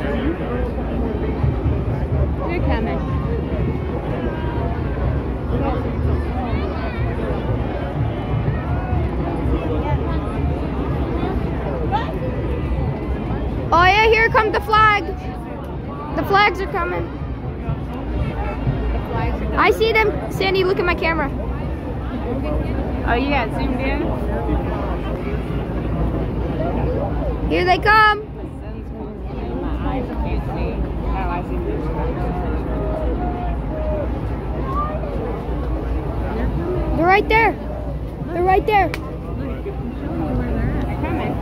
They're coming. Oh yeah, here comes the flag. The flags are coming. I see them. Sandy, look at my camera. Oh, you got zoomed in? Here they come. My eyes can't see. Oh, I see this. They're right there. They're right there. They're coming.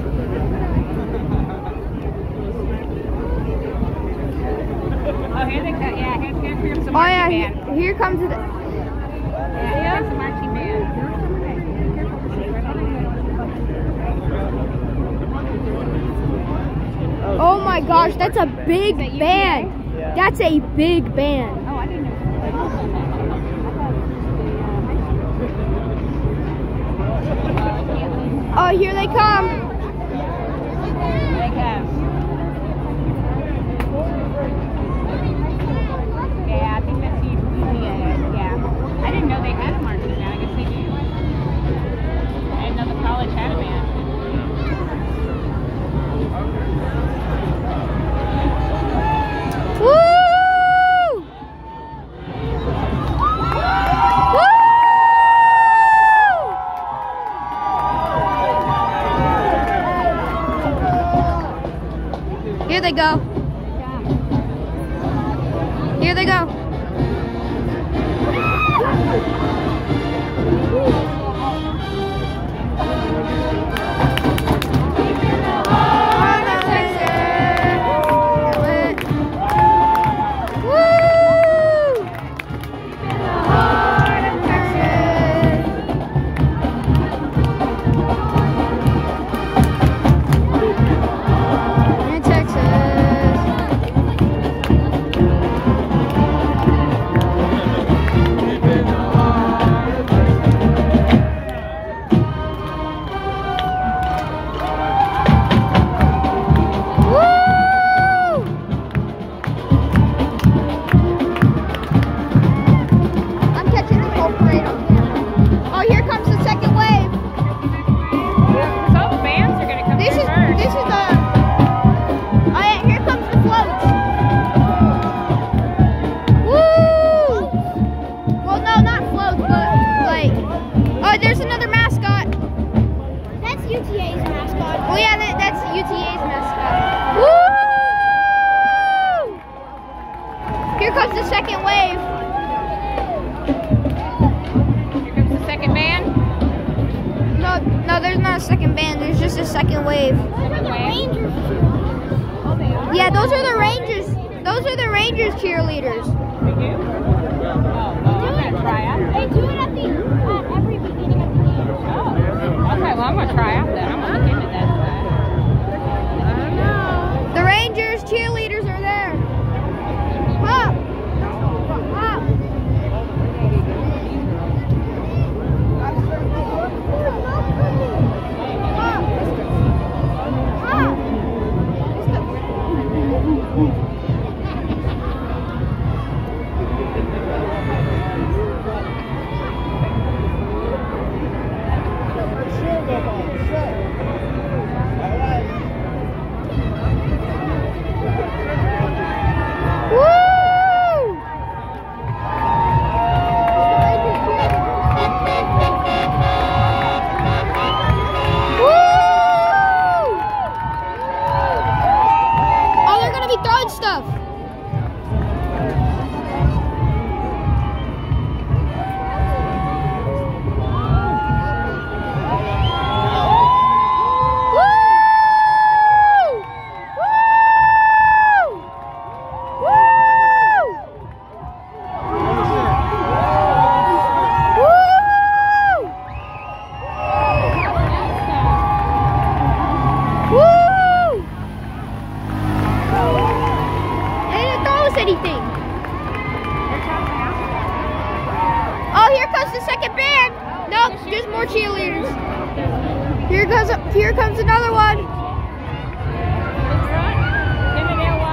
Oh, here they come. Yeah, here comes the Oh marching yeah, band. here comes the. Yeah, here comes the marching band. Oh my gosh, that's a big band. That's a big band. Oh, I didn't know. Oh, here they come. They come. Yeah, I think that's yeah. I didn't know they had a marching band. I guess they do. I didn't know the college had a band. Woo! Woo! Here they go. Here they go. There's another mascot. That's UTA's mascot. Oh yeah, that's UTA's mascot. Woo! Here comes the second wave. Here comes the second band. No, there's not a second band. There's just a second wave. Second wave. Oh, they are? Yeah, those are the Rangers. Those are the Rangers cheerleaders. We do? Oh, I'm gonna try out. They do it at every beginning of the game. Oh, okay. Well, I'm gonna try out that. I'm gonna look into that. I don't know. The Rangers cheerleaders are there. Up. Up. Stuff. Anything. Oh, here comes the second band. Nope, there's more cheerleaders. Here comes another one. Timmendale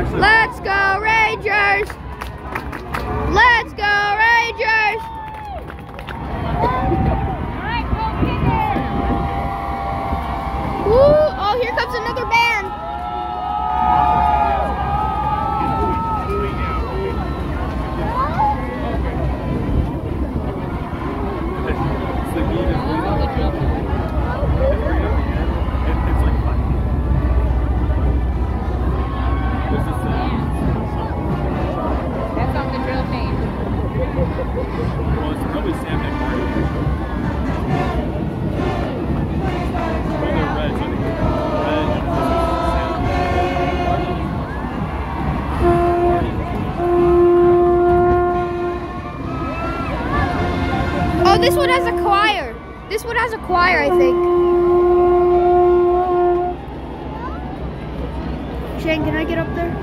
Let's go Rangers! Let's go Rangers! Woo! Oh, here comes another band. That's on the drill team. Well, it's probably Sam McMurray. Well, they're red, so I think Oh, this one has a choir. This one has a choir, I think. Shane, can I get up there?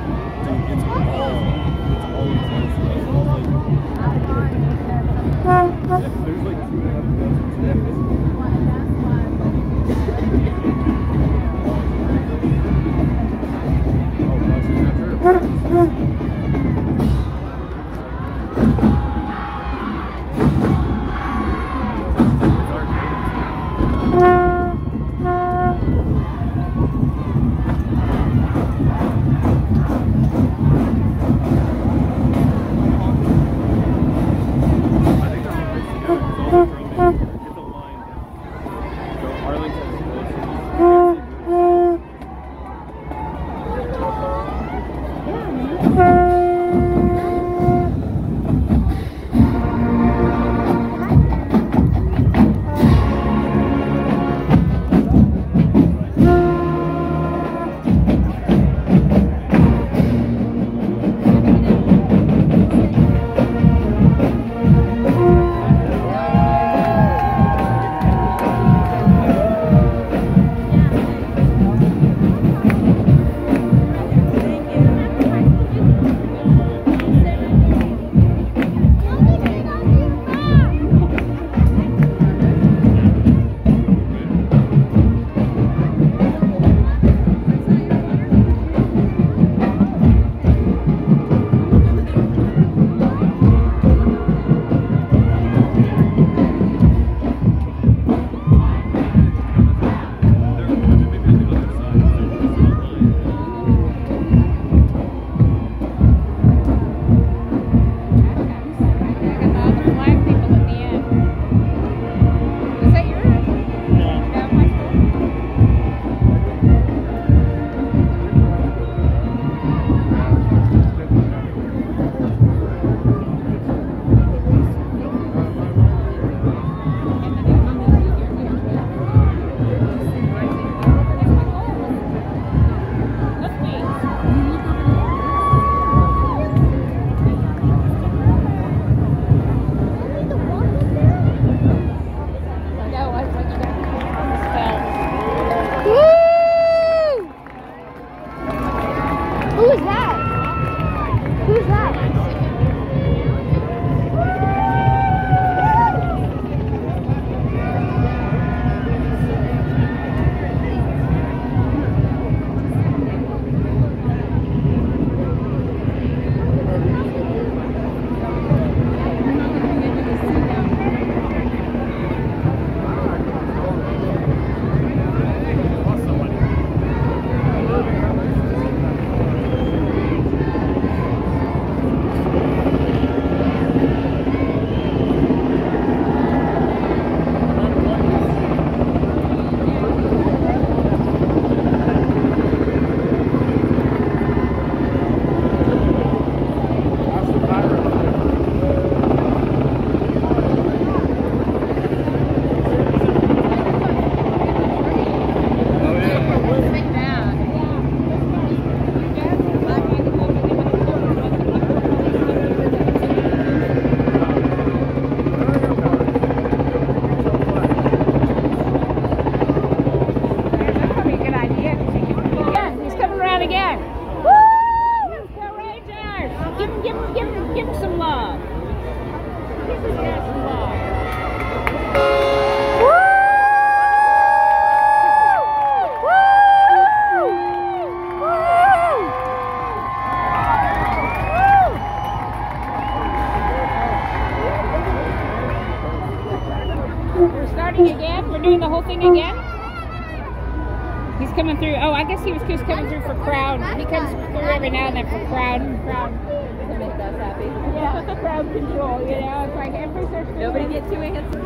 coming through. Oh, I guess he was just coming through for crowd. He comes through every now and then for crowd. To make us happy. Yeah, crowd control, you know. It's like every search. Nobody get too antsy.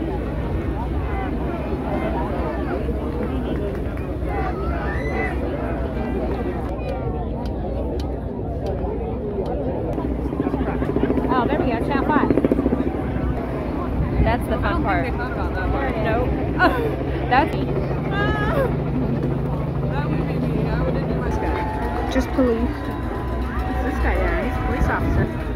Oh, there we go, Channel 5. That's the fun part. They thought about that one. Nope. That's That would be me. I would do my guy. Just police. This guy, yeah, he's a police officer.